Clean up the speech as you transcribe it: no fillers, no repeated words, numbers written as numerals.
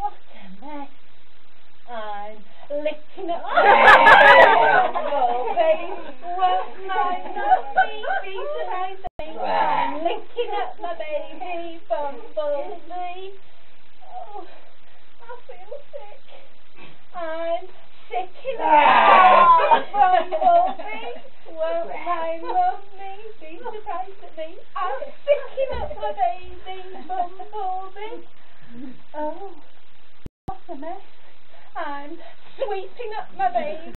what a mess. I'm licking up my baby. Won't my lovely be surprising? I'm licking up my baby Bumblebee. Oh, I feel sick. I'm sicking up Bumblebee. Won't my mummy be surprised at me? I'm sicking up my baby Bumblebee. Oh, what a mess. I'm sweeping up my baby.